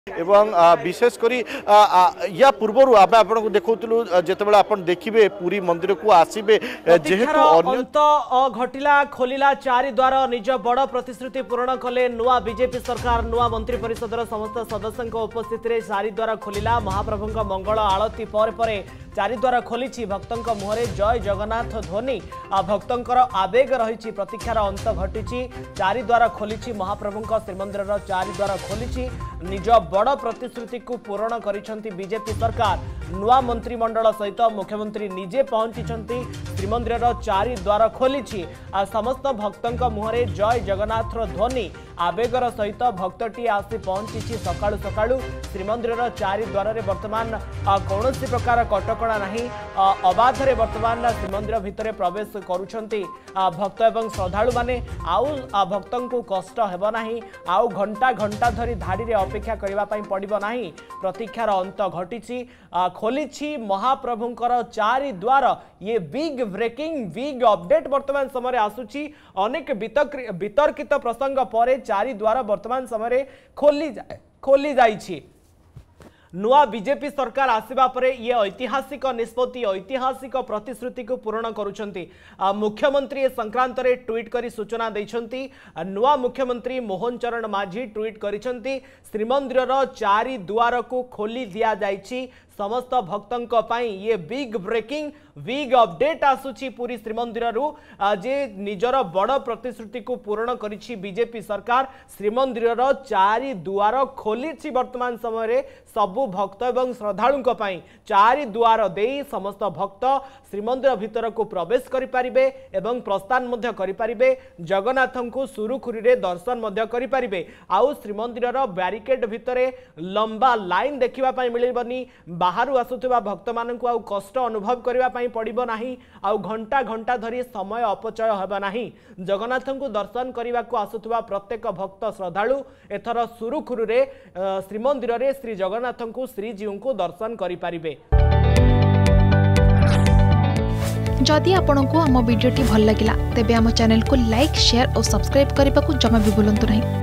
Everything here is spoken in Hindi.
एवं विशेषकर या पूर्वर आम आपको देखु जिते आप देखिए पुरी मंदिर को आसबे जेहेतु घटिला खोलिला चारि द्वार निज बड़ प्रतिश्रुति पूरण कले नुआ बीजेपी सरकार नुआ मंत्री परिषदर समस्त सदस्यों उपस्थित में चारि द्वार खोलिला महाप्रभु मंगल आलती पर चारि द्वार खोली भक्तों मुहरे जय जगन्नाथ ध्वनि भक्तों आवेग रही प्रतीक्षार अंत घटी चारि द्वार खोली महाप्रभु श्रीमंदिर चारि द्वार खोली निज बड़ प्रतिश्रुति को पूरण करिसेंती बीजेपी सरकार नुआ मंत्रिमंडल सहित मुख्यमंत्री निजे पहुंची श्रीमंदिर चारि द्वार खोली समस्त भक्तों मुहरे जय जगन्नाथ ध्वनि आवेगर सहित भक्तटी आसी पहुंची सकाळु सकाळु श्रीमंदिर चारि द्वार रे वर्तमान कौन प्रकार कटकणा नहीं अबाधरे वर्तमान श्रीमंदिर भितर प्रवेश करुछंती भक्त एवं श्रद्धालु माने आउ भक्तों को कष्ट हेब नाही आउ घंटा घंटा धरी धाड़ी रे अपेक्षा करबा पई पड़िबो नाही प्रतीक्षार अंत घटी खोली महाप्रभुंकर चारि द्वार ये बिग ब्रेकिंग बिग अपडेट वर्तमान समय आसुची अनेक वितर्कित प्रसंग पर चारि द्वार वर्तमान समय खोली जाइछि नुआ बीजेपी सरकार आसिबा परे ये ऐतिहासिक निष्पत्ति ऐतिहासिक प्रतिश्रुति को पूर्ण करुछंती मुख्यमंत्री संक्रांत रे ट्वीट करी सूचना दैछंती नुआ मुख्यमंत्री मोहन चरण माझी ट्वीट करिछंती श्रीमंदिर चारि द्वार को खोली दिया जाइछि समस्त भक्तों पाई ये बिग ब्रेकिंग बिग अपडेट आसुची पूरी श्रीमंदिर जे निजर बड़ प्रतिश्रुति को पूर्ण करिछि बीजेपी सरकार श्रीमंदिर चारि द्वार खोली वर्तमान समय सबु भक्त एवं श्रद्धालुओं पाई चारि द्वार दे समस्त भक्त श्रीमंदिर भितर को प्रवेश करिपारिबे एवं प्रस्थान मध्य करिपारिबे जगन्नाथं को सुरुखुरी रे दर्शन मध्य करिपारिबे आउ श्रीमंदिर बैरिकेड भितर लंबा लाइन देखिबा पाई मिलिबनी बाहर आसुवा भक्त मानक आउ कष्ट अनुभव करने पड़ो ना आउ घंटा घंटा धरी समय अपचय होगा ना जगन्नाथ को दर्शन करने को आसुवा प्रत्येक भक्त श्रद्धालु एथर सुरुखुरु रे श्रीमंदिर रे श्री जगन्नाथ को श्रीजीव को दर्शन करें। जदि आपंक आम भिडी भल लगा तेब आम चैनल को लाइक शेयर और सब्सक्राइब करने को जमा भी भूलु नहीं।